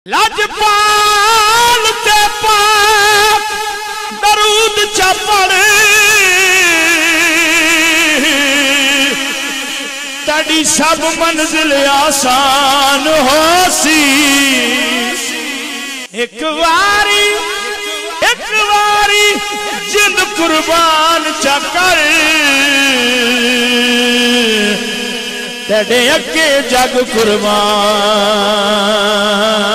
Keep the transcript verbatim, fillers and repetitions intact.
लाजपाल ते पाक दरूद चपड़ तड़ी सब मंजिल आसान हो सी। एक वारी एक वारी जिंद कुर्बान चकर तेरे अगे जग कुर्बान।